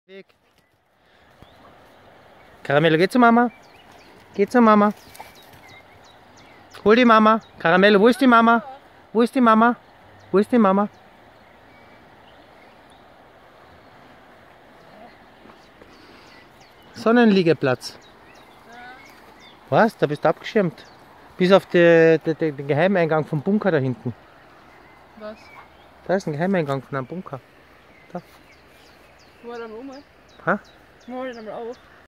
Weg. Caramello, geh zu Mama. Geh zu Mama. Hol die Mama. Caramello, wo ist die Mama? Wo ist die Mama? Wo ist die Mama? Sonnenliegeplatz. Was? Da bist du abgeschirmt. Bis auf den Geheimeingang vom Bunker da hinten. Was? Da ist ein Geheimeingang von einem Bunker. Da. Wollen wir dann oben? Ha? Wollen wir dann mal auf?